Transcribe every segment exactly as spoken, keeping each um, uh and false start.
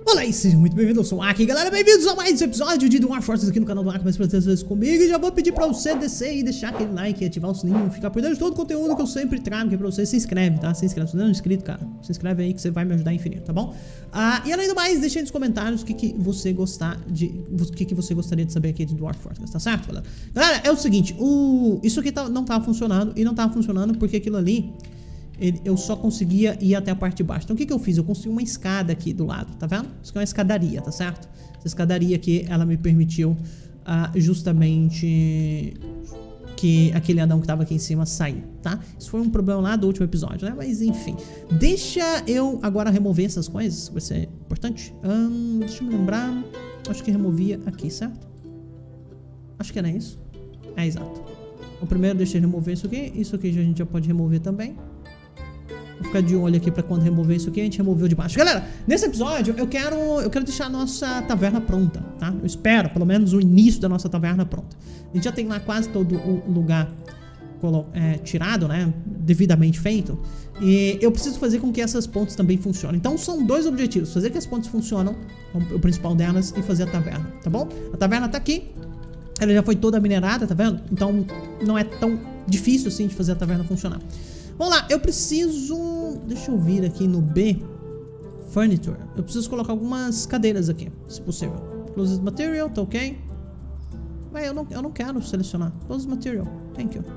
Olá e sejam muito bem-vindos, eu sou o Aki, galera, bem-vindos a mais um episódio de Dwarf Forces aqui no canal do Aki, mais três vezes comigo. E já vou pedir pra você descer e deixar aquele like, ativar o sininho, ficar por dentro de todo o conteúdo que eu sempre trago aqui pra você. Se inscreve, tá? Se inscreve, se não é inscrito, cara, se inscreve aí que você vai me ajudar infinito, tá bom? Ah, e além do mais, deixa aí nos comentários o que, que você gostar de, o que, que você gostaria de saber aqui de Dwarf Forces, tá certo, galera? Galera, é o seguinte, o, isso aqui tá, não tava funcionando, e não tava funcionando porque aquilo ali... Ele, eu só conseguia ir até a parte de baixo. Então o que que eu fiz? Eu construí uma escada aqui do lado, tá vendo? Isso aqui é uma escadaria, tá certo? Essa escadaria aqui, ela me permitiu uh, justamente que aquele anão que tava aqui em cima sair, tá? Isso foi um problema lá do último episódio, né? Mas enfim. Deixa eu agora remover essas coisas, vai ser importante. Hum, deixa eu me lembrar. Acho que removia aqui, certo? Acho que era isso. É, exato. O primeiro deixa eu remover isso aqui. Isso aqui a gente já pode remover também. Vou ficar de olho aqui pra quando remover isso aqui, a gente removeu de baixo. Galera, nesse episódio eu quero, eu quero deixar a nossa taverna pronta, tá? Eu espero, pelo menos, o início da nossa taverna pronta. A gente já tem lá quase todo o lugar é, tirado, né? Devidamente feito. E eu preciso fazer com que essas pontes também funcionem. Então são dois objetivos. Fazer que as pontes funcionam, o principal delas, e fazer a taverna, tá bom? A taverna tá aqui. Ela já foi toda minerada, tá vendo? Então não é tão difícil assim de fazer a taverna funcionar. Vamos lá, eu preciso... Deixa eu vir aqui no B. Furniture. Eu preciso colocar algumas cadeiras aqui, se possível. Closed Material, tá ok? Mas eu não, eu não quero selecionar. Closed Material, thank you.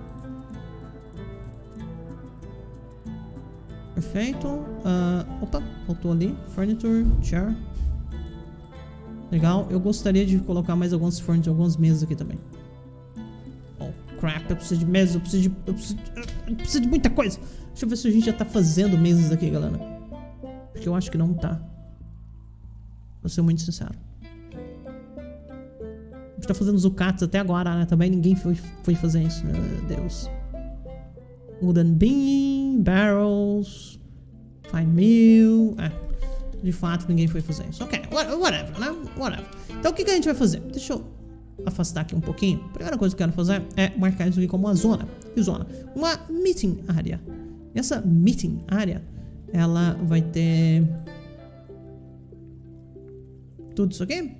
Perfeito. Uh, opa, faltou ali. Furniture, chair. Legal. Eu gostaria de colocar mais alguns furniture, algumas mesas aqui também. Crap, eu preciso de mesas, eu preciso de, eu preciso, eu preciso de muita coisa. Deixa eu ver se a gente já tá fazendo mesas aqui, galera. Porque eu acho que não tá. Vou ser muito sincero. A gente tá fazendo zucatas até agora, né? Também ninguém foi, foi fazer isso, meu Deus. Wooden beam, barrels, fine meal. É, de fato ninguém foi fazer isso. Ok, whatever, né? Whatever. Então o que, que a gente vai fazer? Deixa eu afastar aqui um pouquinho. A primeira coisa que eu quero fazer é marcar isso aqui como uma zona. Que zona? Uma meeting area. E essa meeting area, ela vai ter tudo isso aqui.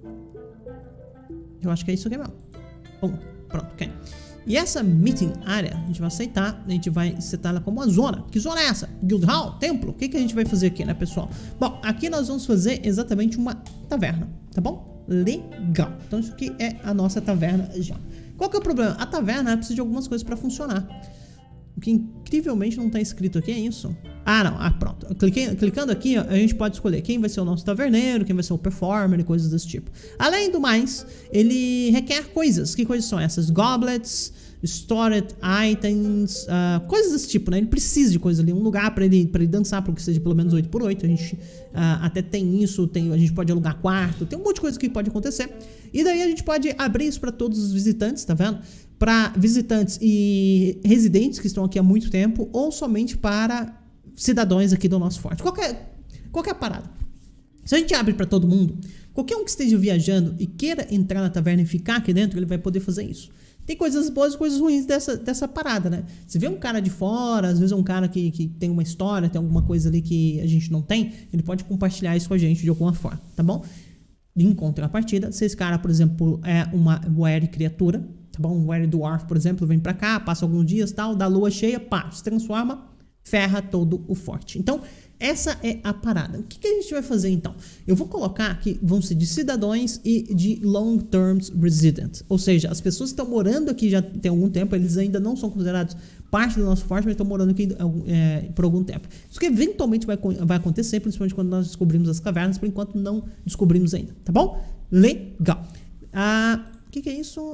Eu acho que é isso aqui mesmo. Bom, pronto, ok. E essa meeting area, a gente vai aceitar, a gente vai setar ela como uma zona. Que zona é essa? Guild Hall? Templo? O que, que a gente vai fazer aqui, né, pessoal? Bom, aqui nós vamos fazer exatamente uma taverna, tá bom? Legal. Então isso aqui é a nossa taverna já. Qual que é o problema? A taverna precisa de algumas coisas para funcionar. O que incrivelmente não está escrito aqui é isso. Ah, não. Ah, pronto. Cliquei, clicando aqui, ó, a gente pode escolher quem vai ser o nosso taverneiro, quem vai ser o performer e coisas desse tipo. Além do mais, ele requer coisas. Que coisas são essas? Goblets, stored items, uh, coisas desse tipo, né? Ele precisa de coisas ali, um lugar pra ele, pra ele dançar, porque seja pelo menos oito por oito. A gente uh, até tem isso, tem, a gente pode alugar quarto, tem um monte de coisa que pode acontecer. E daí a gente pode abrir isso pra todos os visitantes, tá vendo? Para visitantes e residentes que estão aqui há muito tempo, ou somente para cidadãos aqui do nosso forte. Qual que é, qual que é a parada? Se a gente abre pra todo mundo, qualquer um que esteja viajando e queira entrar na taverna e ficar aqui dentro, ele vai poder fazer isso. Tem coisas boas e coisas ruins dessa, dessa parada, né? Se vê um cara de fora, às vezes é um cara que, que tem uma história, tem alguma coisa ali que a gente não tem, ele pode compartilhar isso com a gente de alguma forma, tá bom? Em contrapartida, se esse cara, por exemplo, é uma were criatura, tá bom? Um were dwarf, por exemplo, vem pra cá, passa alguns dias, tal, da lua cheia, pá, se transforma, ferra todo o forte. Então, essa é a parada. O que, que a gente vai fazer então? Eu vou colocar que vão ser de cidadãos e de long term resident. Ou seja, as pessoas que estão morando aqui já tem algum tempo, eles ainda não são considerados parte do nosso forte, mas estão morando aqui é, por algum tempo. Isso que eventualmente vai, vai acontecer, principalmente quando nós descobrimos as cavernas, por enquanto não descobrimos ainda, tá bom? Legal. Ah, o que, que é isso?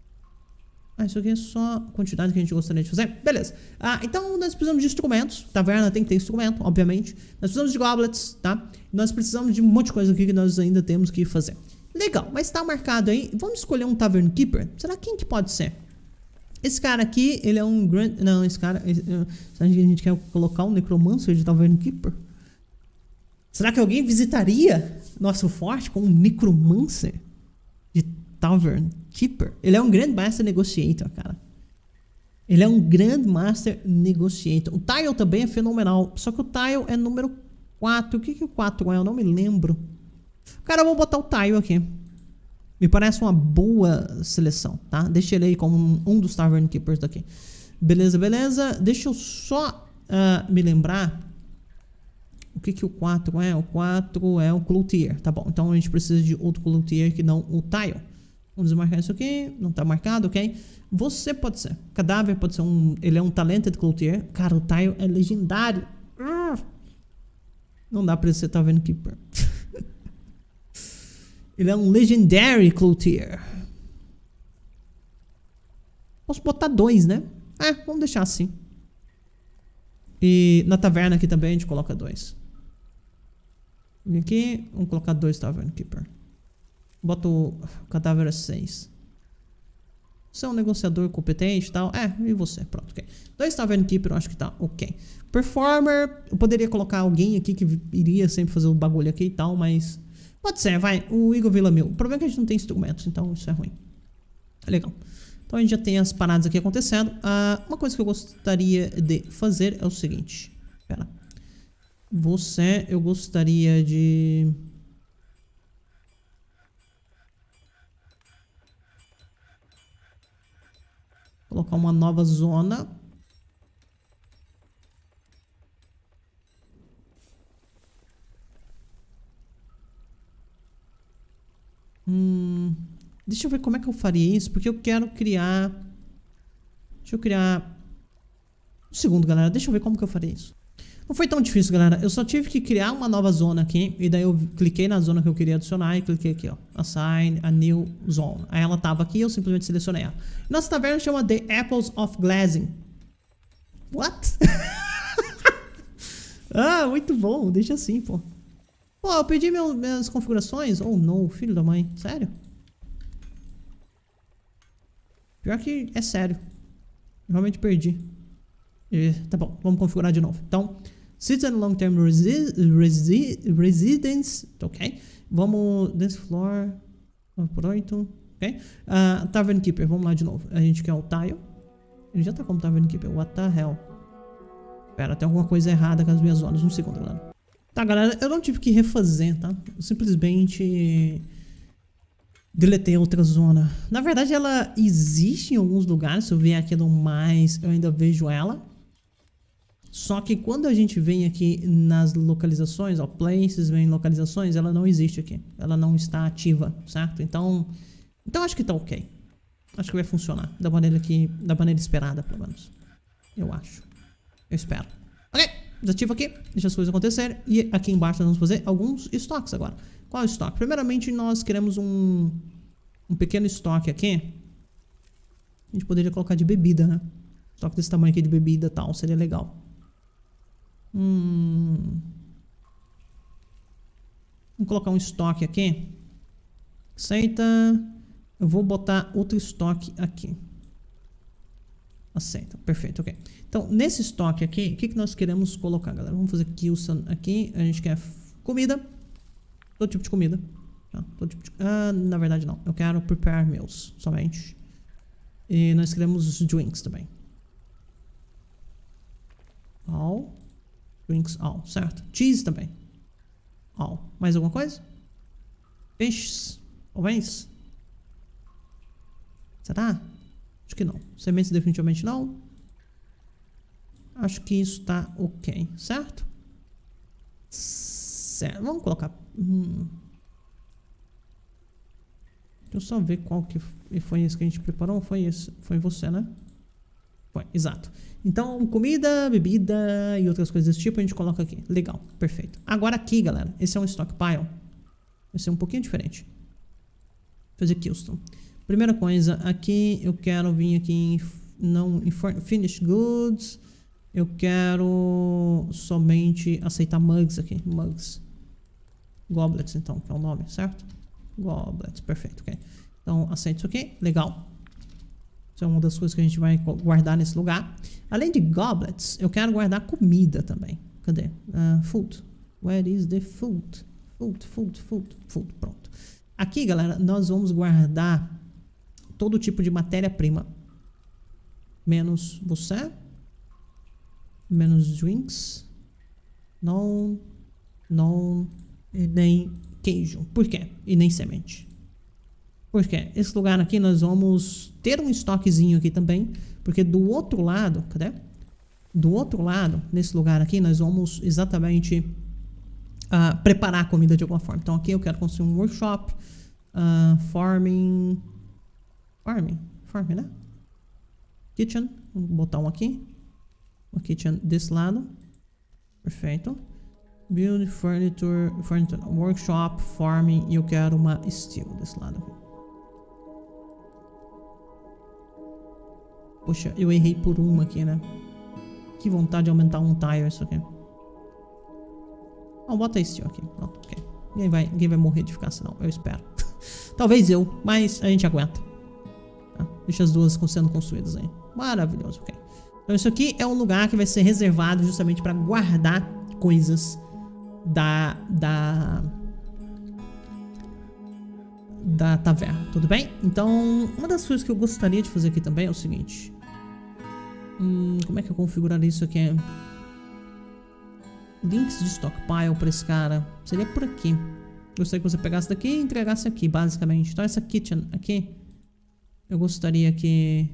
Ah, isso aqui é só a quantidade que a gente gostaria de fazer. Beleza. Ah, então nós precisamos de instrumentos. Taverna tem que ter instrumento, obviamente. Nós precisamos de goblets, tá? Nós precisamos de um monte de coisa aqui que nós ainda temos que fazer. Legal, mas tá marcado aí. Vamos escolher um Tavern Keeper. Será quem que pode ser? Esse cara aqui, ele é um Grand... Não, esse cara... Esse, uh, será que a gente quer colocar um Necromancer de Tavern Keeper? Será que alguém visitaria nosso forte com um Necromancer de Tavern Keeper? Ele é um Grandmaster Negotiator, cara. Ele é um Grandmaster Negotiator. O Tile também é fenomenal. Só que o Tile é número quatro. O que que o quatro é? Eu não me lembro. Cara, eu vou botar o Tile aqui. Me parece uma boa seleção, tá? Deixa ele aí como um, um dos Tavern Keepers daqui. Beleza, beleza. Deixa eu só uh, me lembrar o que que o quatro é. O quatro é o Cloutier, tá bom. Então a gente precisa de outro Cloutier que não o Tile. Vamos desmarcar isso aqui. Não tá marcado, ok? Você pode ser. Cadáver pode ser um... Ele é um Talented Cloutier. Cara, o Tile é legendário. Não dá pra ele ser Tavern Keeper. Ele é um Legendary Cloutier. Posso botar dois, né? É, vamos deixar assim. E na taverna aqui também a gente coloca dois. E aqui, vamos colocar dois Tavern Keeper. Bota o cadáver a seis. Você é um negociador competente e tal. É, e você? Pronto, ok. Dois Tavern Keeper eu acho que tá ok. Performer, eu poderia colocar alguém aqui que iria sempre fazer o bagulho aqui e tal, mas... Pode ser, vai. O Igor Villamil. O problema é que a gente não tem instrumentos, então isso é ruim. É legal. Então a gente já tem as paradas aqui acontecendo. Uh, uma coisa que eu gostaria de fazer é o seguinte. Pera. Você, eu gostaria de... Colocar uma nova zona. Hum, deixa eu ver como é que eu faria isso, porque eu quero criar... Deixa eu criar... Um segundo, galera. Deixa eu ver como que eu faria isso. Não foi tão difícil, galera. Eu só tive que criar uma nova zona aqui. E daí eu cliquei na zona que eu queria adicionar e cliquei aqui, ó. Assign a new zone. Aí ela tava aqui e eu simplesmente selecionei ela. Nossa taverna chama The Apples of Glazing. What? Ah, muito bom. Deixa assim, pô. Pô, eu perdi meu, minhas configurações. Oh, não. Filho da mãe. Sério? Pior que é sério. Eu realmente perdi. E, tá bom. Vamos configurar de novo. Então, Citizen Long Term resi resi Residence. Ok. Vamos... Dance Floor. Pronto. Ok. Uh, Tavern Keeper. Vamos lá de novo. A gente quer o Tile. Ele já tá como Tavern Keeper. What the hell? Pera, tem alguma coisa errada com as minhas zonas. Um segundo, galera. Tá, galera, eu não tive que refazer, tá? Eu simplesmente deletei a outra zona. Na verdade, ela existe em alguns lugares. Se eu vier aqui no mais, eu ainda vejo ela. Só que quando a gente vem aqui nas localizações, ó, places, vem em localizações, ela não existe aqui. Ela não está ativa, certo? Então, então acho que tá ok. Acho que vai funcionar da maneira que, da maneira esperada, pelo menos. Eu acho. Eu espero. Ok. Desativa aqui, deixa as coisas acontecerem. E aqui embaixo nós vamos fazer alguns estoques agora. Qual é o estoque? Primeiramente nós queremos um, um pequeno estoque aqui. A gente poderia colocar de bebida, né? Estoque desse tamanho aqui de bebida e tal, seria legal. Hum... Vamos colocar um estoque aqui. Aceita. Eu vou botar outro estoque aqui. Aceita, perfeito, ok. Então, nesse estoque aqui, o que, que nós queremos colocar, galera? Vamos fazer Kilson aqui. A gente quer comida. Todo tipo de comida. Ah, todo tipo de... ah, na verdade não. Eu quero prepare meals somente. E nós queremos drinks também. All. Drinks all, certo. Cheese também. All. Mais alguma coisa? Peixes. Ovens. Será? Acho que não. Sementes definitivamente não. Acho que isso tá ok, certo? Certo. Vamos colocar... Hum. Deixa eu só ver qual que foi esse que a gente preparou. Foi esse? Foi você, né? Foi, exato. Então, comida, bebida e outras coisas desse tipo a gente coloca aqui. Legal, perfeito. Agora aqui, galera, esse é um stockpile. Vai ser um pouquinho diferente. Vou fazer Kilston. Primeira coisa, aqui eu quero vir aqui em, não, em Finished Goods. Eu quero somente aceitar mugs aqui. Mugs. Goblets, então, que é o nome, certo? Goblets, perfeito, ok. Então, aceito isso aqui. Legal. Isso é uma das coisas que a gente vai guardar nesse lugar. Além de goblets, eu quero guardar comida também. Cadê? Uh, food. Where is the food? Food, food, food, food. Pronto. Aqui, galera, nós vamos guardar todo tipo de matéria-prima. Menos você. Menos drinks. Não. Não. E nem queijo. Por quê? E nem semente. Por quê? Esse lugar aqui nós vamos ter um estoquezinho aqui também. Porque do outro lado, cadê? Do outro lado, nesse lugar aqui, nós vamos exatamente uh, preparar a comida de alguma forma. Então aqui eu quero construir um workshop. Uh, farming... Farming? Farming, né? Kitchen. Vou botar um aqui. O kitchen desse lado. Perfeito. Build furniture, furniture, workshop, farming. E eu quero uma steel desse lado aqui. Poxa, eu errei por uma aqui, né? Que vontade de aumentar um tile isso aqui. Não, bota steel aqui. Pronto, ok. Ninguém vai, ninguém vai morrer de ficar assim, não. Eu espero. Talvez eu, mas a gente aguenta. Tá? Deixa as duas sendo construídas aí. Maravilhoso, ok. Então isso aqui é um lugar que vai ser reservado justamente para guardar coisas da, da, da taverna, tudo bem? Então, uma das coisas que eu gostaria de fazer aqui também é o seguinte. Hum, como é que eu configuraria isso aqui? Links de stockpile para esse cara. Seria por aqui. Gostaria que você pegasse daqui e entregasse aqui, basicamente. Então essa kitchen aqui, eu gostaria que...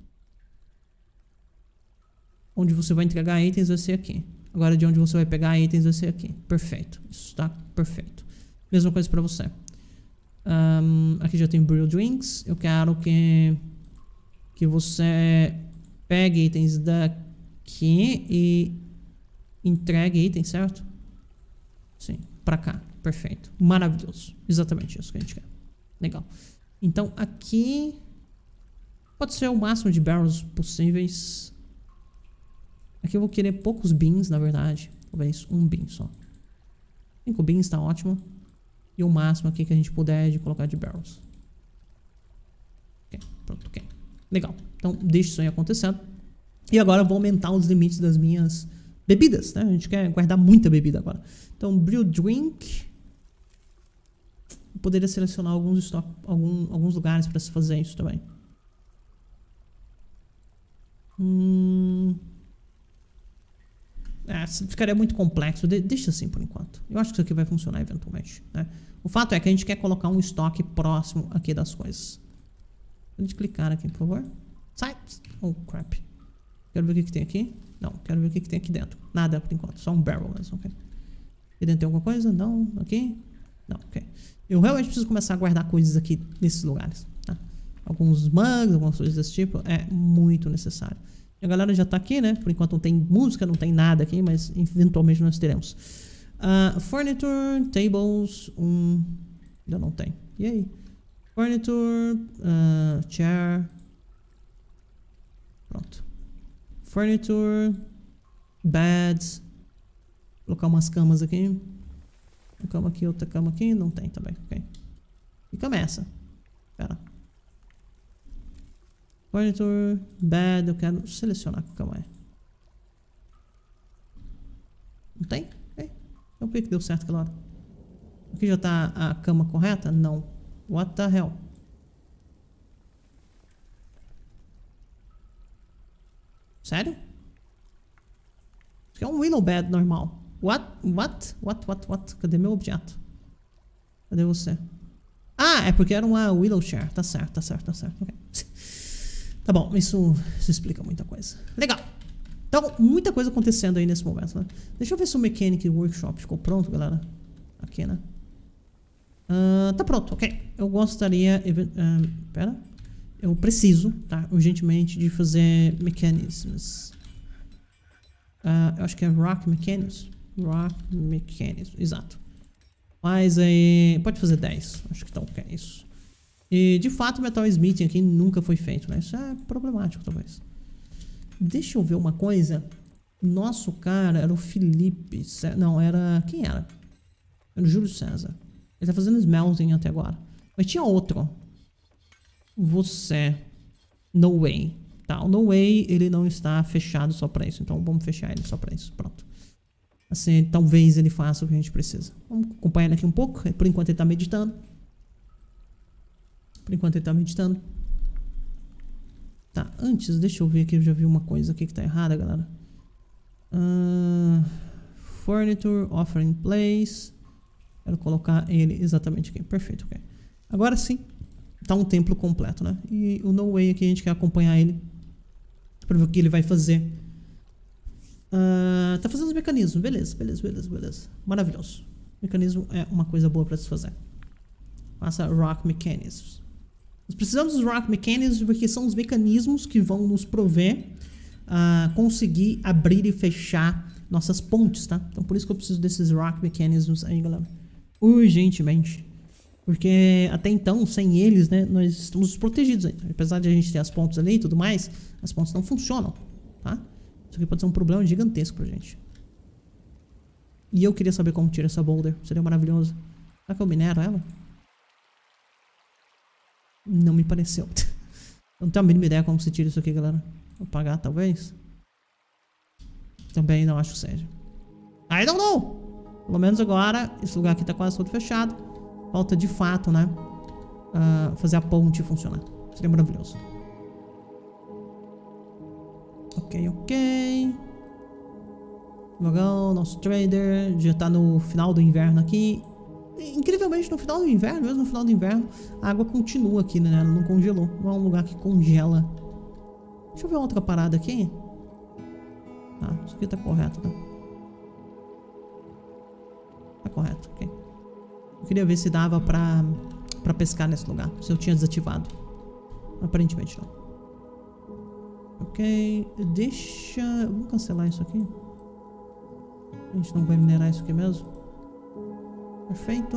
onde você vai entregar itens vai ser aqui. Agora de onde você vai pegar itens vai ser aqui. Perfeito. Isso tá perfeito. Mesma coisa pra você. Um, aqui já tem Brew Drinks. Eu quero que, que você pegue itens daqui e entregue itens, certo? Sim, pra cá. Perfeito. Maravilhoso. Exatamente isso que a gente quer. Legal. Então aqui pode ser o máximo de barrels possíveis. Aqui eu vou querer poucos beans, na verdade. Talvez um bean só. Cinco beans tá ótimo. E o máximo aqui que a gente puder de colocar de barrels. Ok, pronto, ok. Legal. Então deixa isso aí acontecendo. E agora eu vou aumentar os limites das minhas bebidas, né? A gente quer guardar muita bebida agora. Então, brew drink. Eu poderia selecionar alguns, stock, algum, alguns lugares para se fazer isso também. Hum... É, ficaria muito complexo. De deixa assim por enquanto. Eu acho que isso aqui vai funcionar eventualmente, né? O fato é que a gente quer colocar um estoque próximo aqui das coisas. Vou clicar aqui, por favor. Sai! Oh, crap. Quero ver o que, que tem aqui. Não, quero ver o que, que tem aqui dentro. Nada por enquanto, só um barrel mesmo, ok? Aqui dentro tem alguma coisa? Não, aqui? Não, ok. Eu realmente preciso começar a guardar coisas aqui nesses lugares, tá? Alguns mugs, algumas coisas desse tipo, é muito necessário. A galera já tá aqui, né? Por enquanto não tem música, não tem nada aqui, mas eventualmente nós teremos. Uh, furniture, tables, um... ainda não tem. E aí? Furniture, uh, chair. Pronto. Furniture, beds. Vou colocar umas camas aqui. Uma cama aqui, outra cama aqui. Não tem também, ok. E começa. Espera. Furniture, bed, eu quero selecionar que cama é. Não tem? Ok. Então por que deu certo aquela hora? Aqui já tá a cama correta? Não. What the hell? Sério? Isso aqui é um willow bed normal. What? What? What? What? What? Cadê meu objeto? Cadê você? Ah, é porque era uma willow chair. Tá certo, tá certo, tá certo. Ok. Tá bom, isso, isso explica muita coisa. Legal. Então, muita coisa acontecendo aí nesse momento, né? Deixa eu ver se o Mechanic Workshop ficou pronto, galera. Aqui, né? Uh, tá pronto, ok. Eu gostaria... Uh, pera. Eu preciso, tá? Urgentemente de fazer mechanisms. Uh, eu acho que é Rock Mechanisms. Rock Mechanisms, exato. Mas aí... Pode fazer dez. Acho que tá ok, isso. E, de fato, Metal Smithing aqui nunca foi feito, né? Isso é problemático, talvez. Deixa eu ver uma coisa. Nosso cara era o Felipe... Não, era... Quem era? Era o Júlio César. Ele tá fazendo smelting até agora. Mas tinha outro. Você. No Way. Tá, o No Way, ele não está fechado só pra isso. Então, vamos fechar ele só pra isso. Pronto. Assim, talvez ele faça o que a gente precisa. Vamos acompanhar ele aqui um pouco. Por enquanto ele tá meditando. Por enquanto ele tá meditando. Tá, antes, deixa eu ver aqui. Eu já vi uma coisa aqui que tá errada, galera. Uh, furniture, offering place. Quero colocar ele exatamente aqui. Perfeito, ok. Agora sim, tá um templo completo, né? E o No Way aqui a gente quer acompanhar ele pra ver o que ele vai fazer. Uh, tá fazendo os mecanismos. Beleza, beleza, beleza, beleza. Maravilhoso. Mecanismo é uma coisa boa pra se fazer. Faça Rock Mechanisms. Nós precisamos dos Rock Mechanisms porque são os mecanismos que vão nos prover uh, conseguir abrir e fechar nossas pontes, tá? Então por isso que eu preciso desses Rock Mechanisms aí, galera. Urgentemente. Porque até então, sem eles, né, nós estamos desprotegidos ainda. Apesar de a gente ter as pontes ali e tudo mais, as pontes não funcionam, tá? Isso aqui pode ser um problema gigantesco pra gente. E eu queria saber como tira essa boulder. Seria maravilhoso. Será que eu minero ela? Não me pareceu. Eu não tenho a mínima ideia como se tira isso aqui, galera. Vou apagar, talvez. Também não acho que seja. I don't know! Pelo menos agora, esse lugar aqui tá quase todo fechado. Falta de fato, né? Uh, fazer a ponte funcionar. Seria maravilhoso. Ok, ok. Legal, nosso trader já tá no final do inverno aqui. Incrivelmente, no final do inverno, mesmo no final do inverno, a água continua aqui, né? Ela não congelou. Não é um lugar que congela. Deixa eu ver outra parada aqui. Ah, isso aqui tá correto, né? Tá correto, ok. Eu queria ver se dava pra, pra pescar nesse lugar. Se eu tinha desativado. Aparentemente não. Ok. Deixa... Vamos cancelar isso aqui. A gente não vai minerar isso aqui mesmo. Perfeito.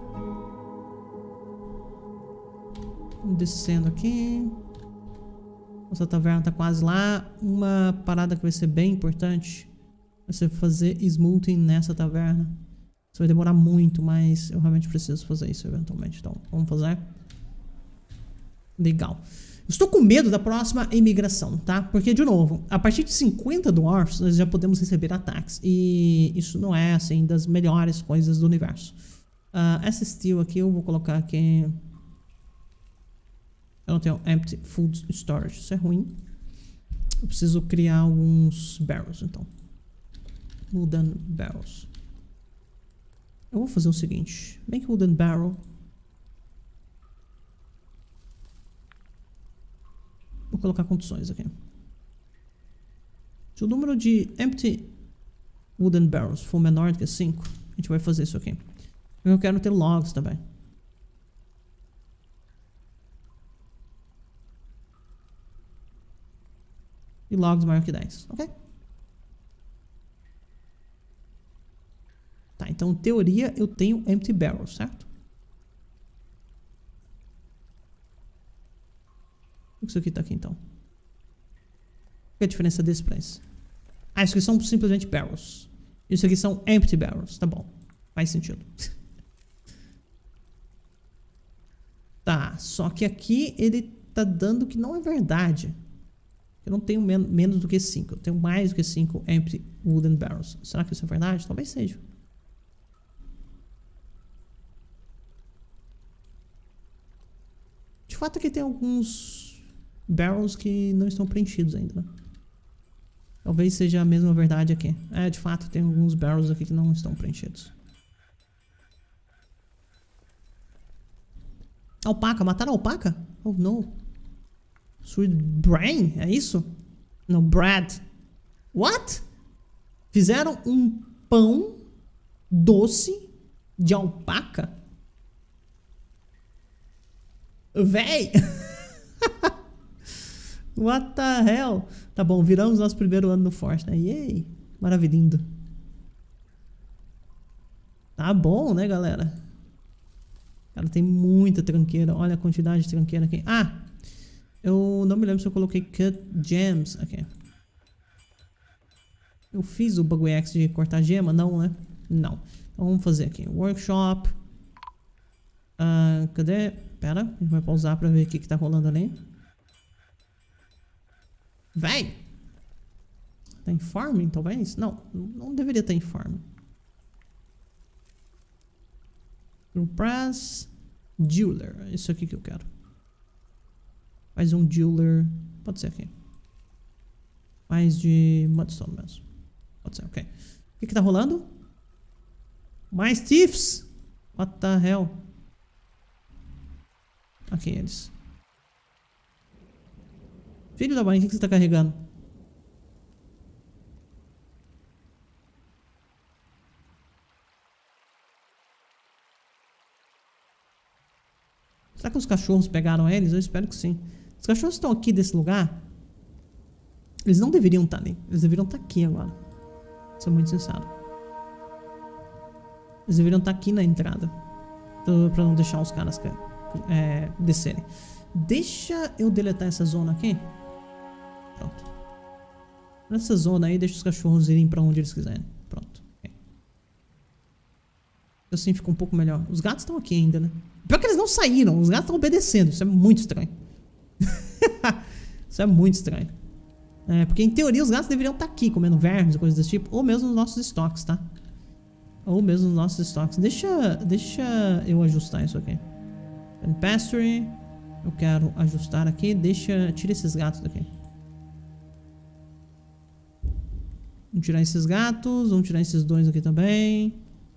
Descendo aqui. Nossa taverna tá quase lá. Uma parada que vai ser bem importante vai ser fazer smoothing nessa taverna. Isso vai demorar muito, mas eu realmente preciso fazer isso eventualmente. Então, vamos fazer. Legal. Estou com medo da próxima imigração, tá? Porque, de novo, a partir de cinquenta dwarfs, nós já podemos receber ataques. E isso não é, assim, das melhores coisas do universo. Uh, essa steel aqui eu vou colocar aqui... Eu não tenho empty food storage. Isso é ruim. Eu preciso criar alguns barrels, então. Wooden barrels. Eu vou fazer o seguinte. Make wooden barrel. Vou colocar condições aqui. Se o número de empty wooden barrels for menor do que cinco, a gente vai fazer isso aqui. Eu quero ter logs também. E logs maior que dez, ok? Tá, então em teoria eu tenho empty barrels, certo? O que isso aqui tá aqui então? Qual é a diferença desse pra esse? Ah, isso aqui são simplesmente barrels. Isso aqui são empty barrels, tá bom. Faz sentido. Tá, só que aqui ele tá dando que não é verdade. Eu não tenho men menos do que cinco. Eu tenho mais do que cinco empty wooden barrels. Será que isso é verdade? Talvez seja. De fato aqui tem alguns barrels que não estão preenchidos ainda, né? Talvez seja a mesma verdade aqui. É, de fato tem alguns barrels aqui que não estão preenchidos. Alpaca, mataram a alpaca? Oh, não. Sweet Brain? É isso? Não, Brad. What? Fizeram um pão doce de alpaca? Véi! What the hell? Tá bom, viramos nosso primeiro ano no Forte, né? Yay! Maravilhindo. Tá bom, né, galera? Cara, tem muita tranqueira. Olha a quantidade de tranqueira aqui. Ah! Eu não me lembro se eu coloquei Cut Gems aqui. Eu fiz o Bug X de cortar gema? Não, né? Não. Então vamos fazer aqui. Workshop. Uh, cadê? Pera, a gente vai pausar pra ver o que, que tá rolando ali. Véi! Tá em farming, talvez? Não, não deveria estar em farming. Press Jeweler. Isso aqui que eu quero. Mais um Jeweler. Pode ser aqui. Mais de Mudstone mesmo. Pode ser, ok. O que que tá rolando? Mais Thieves. What the hell? Aqui eles. Filho da mãe, o que você tá carregando? Será que os cachorros pegaram eles? Eu espero que sim. Os cachorros estão aqui desse lugar. Eles não deveriam estar ali. Eles deveriam estar aqui agora. Vou ser muito sincero. Eles deveriam estar aqui na entrada. Pra não deixar os caras é, descerem. Deixa eu deletar essa zona aqui. Pronto. Nessa zona aí, deixa os cachorros irem pra onde eles quiserem. Pronto. Okay. Assim fica um pouco melhor. Os gatos estão aqui ainda, né? Pior que eles não saíram. Os gatos estão obedecendo. Isso é muito estranho. Isso é muito estranho. É, porque em teoria os gatos deveriam estar aqui comendo vermes e coisas desse tipo. Ou mesmo nos nossos estoques, tá? Ou mesmo nos nossos estoques. Deixa, deixa eu ajustar isso aqui. Pasture. Eu quero ajustar aqui. Deixa... Tira esses gatos daqui. Vamos tirar esses gatos. Vamos tirar esses dois aqui também.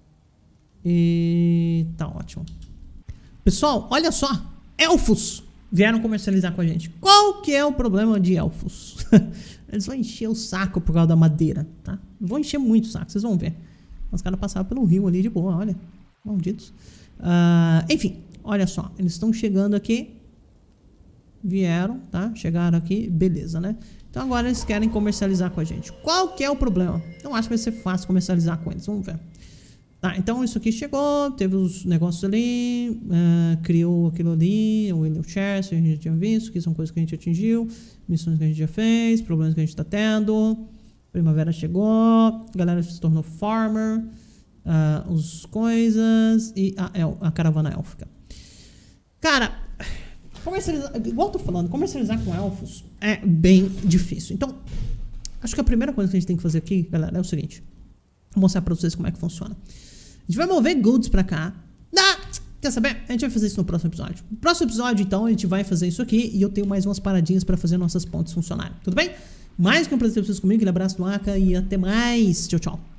E... Tá ótimo. Pessoal, olha só. Elfos vieram comercializar com a gente. Qual que é o problema de elfos? Eles vão encher o saco por causa da madeira, tá? Vão encher muito o saco, vocês vão ver. Os caras passaram pelo rio ali de boa, olha. Malditos. Uh, enfim, olha só. Eles estão chegando aqui. Vieram, tá? Chegaram aqui, beleza, né? Então agora eles querem comercializar com a gente. Qual que é o problema? Eu acho que vai ser fácil comercializar com eles, vamos ver. Tá, então isso aqui chegou, teve os negócios ali, uh, criou aquilo ali, o Windows Share, que a gente já tinha visto, que são coisas que a gente atingiu, missões que a gente já fez, problemas que a gente tá tendo, primavera chegou, galera se tornou farmer, uh, os coisas e a, el, a caravana élfica. Cara, comercializar, igual eu tô falando, comercializar com elfos é bem difícil. Então, acho que a primeira coisa que a gente tem que fazer aqui, galera, é o seguinte. Vou mostrar pra vocês como é que funciona. A gente vai mover goods pra cá. Ah, quer saber? A gente vai fazer isso no próximo episódio. No próximo episódio, então, a gente vai fazer isso aqui. E eu tenho mais umas paradinhas pra fazer nossas pontes funcionarem. Tudo bem? Mais que um prazer ter vocês comigo. Aquele abraço do Aka e até mais. Tchau, tchau.